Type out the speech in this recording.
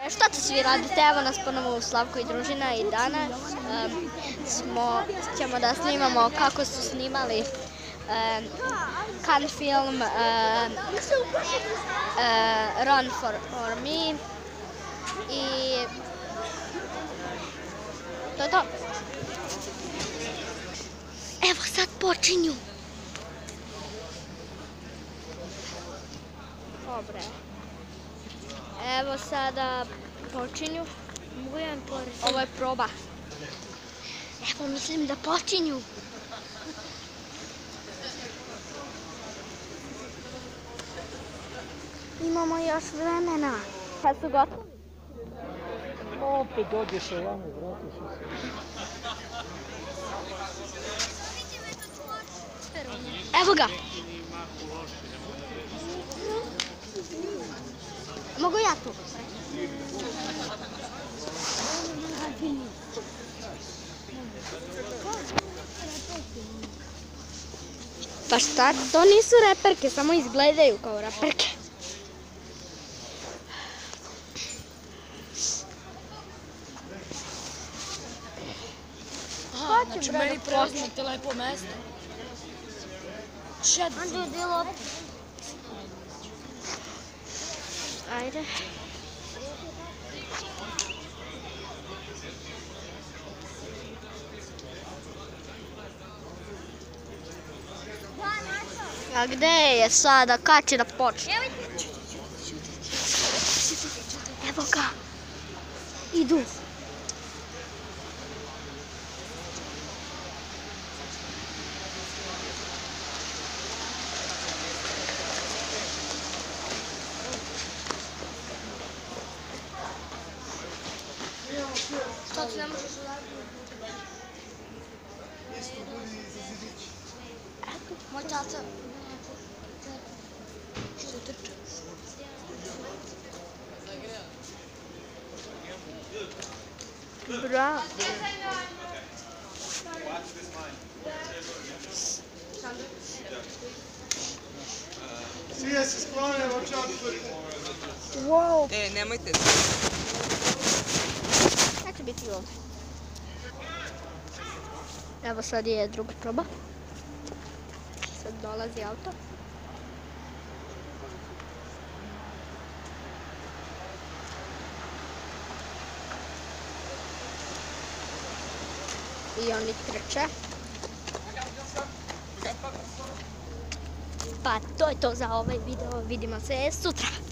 Šta to svi radite? Evo nas ponovo u Slavko i družina i danas ćemo da snimamo kako su snimali Cannes film Run for Me i to je to. Evo sad počinju. Dobre. Evo sada počinju. Ovo je proba. Evo mislim da počinju. Imamo još vremena. Kad su gotovi? Opet dođeš ovamo, vratiš se. Evo ga. Mogu ja tu? Pa šta? To nisu reperke, samo izgledaju kao reperke. Znači meni poznate lepo mesto. Ajde. A gde je sada? Kad će da počne? Evo ga. Idu. Što ti ne možeš uraditi? Moj tata što trče. Bravo. Sije se sklone, očak. Wow. Nemojte. Kako će biti ovdje? Evo sad je druga proba. Sad dolazi auto. I oni trče. Pa to je to za ovaj video. Vidimo se sutra.